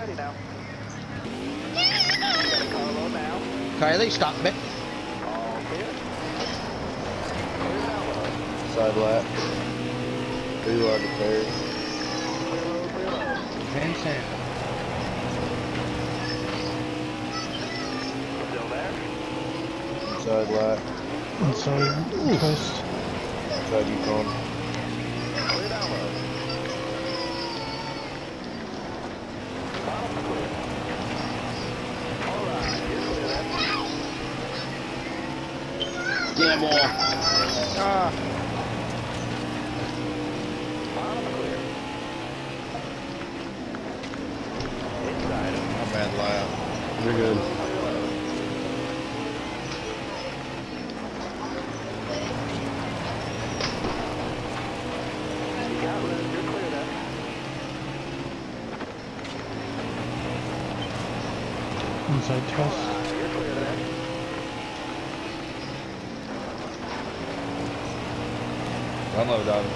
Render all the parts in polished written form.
ready now. Got a car low now. Kylie, stop it. All clear. Clear down low. Side lap. Reload the pairs. Clear low, clear low. Vincent. Still there? Side lap. Inside twist. Side Yukon. Clear down low. Bottom clear. Alright, you're clear then. Yeah, boy. Ah. Bottom clear. Inside. Not bad lap. You're good. Clear low. You got room, you're clear then. Inside twist. Alright, you're clear then. Run low, dog.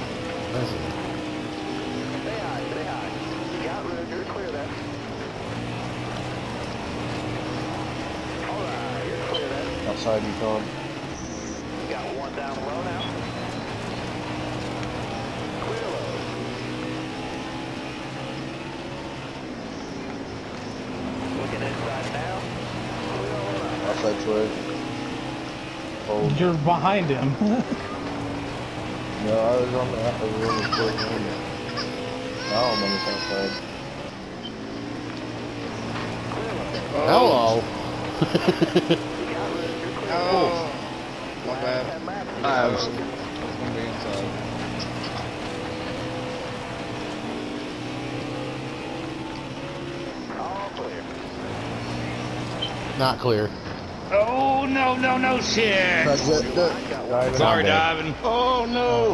Stay high, stay high. You got room, you're clear then. Alright, you're clear then. Outside Yukon. You got one down low now. Clear low. Looking inside now. Clear low now. Outside twist. Hold. You're behind him. No, I was on the fourth lane. Now I'm on the outside. Clear low. Hello. You got room, you're clear. Oh. My Last bad. 10 laps. I was gonna be inside. All clear. Not clear. Oh, no, no, no shit. That's it. Sorry, diving. Oh, no.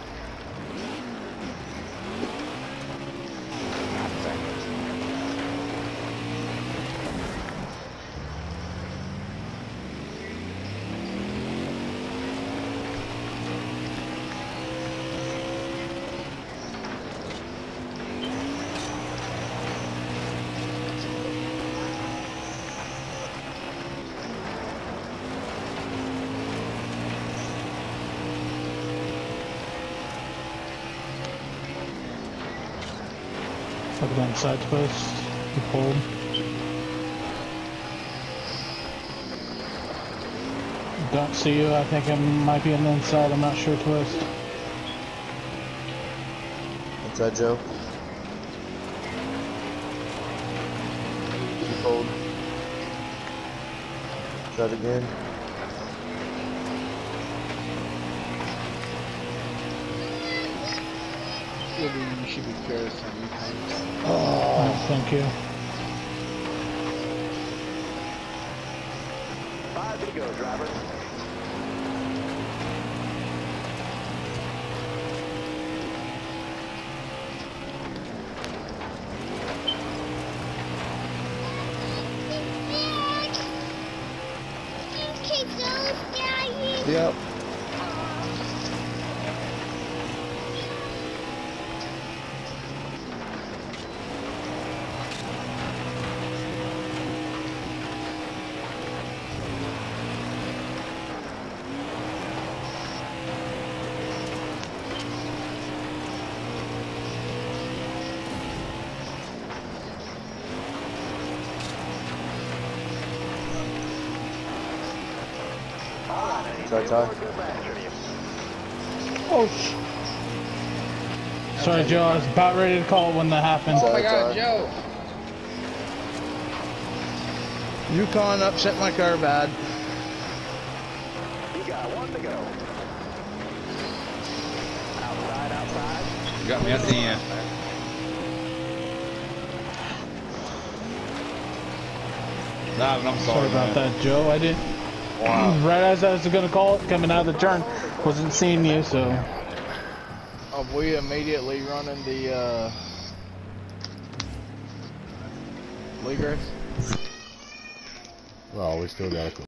Look at that inside twist. You pulled. Don't see you. I think I might be on the inside. I'm not sure twist. Inside Joe. Keep hold. Inside again. You should be curious on you. Oh, thank you. 5 to go, driver. Yep. Inside tie. Oh, sorry, Joe. I was about ready to call it when that happened. Oh Oh my God, Joe. Yukon upset my car bad. You got 1 to go. Outside, outside. You got me at the end. Nah, but I'm Sorry about that, Joe. I didn't. Wow. Right as I was gonna call it, coming out of the turn, wasn't seeing you, so. We immediately running the league race. Well, we still got to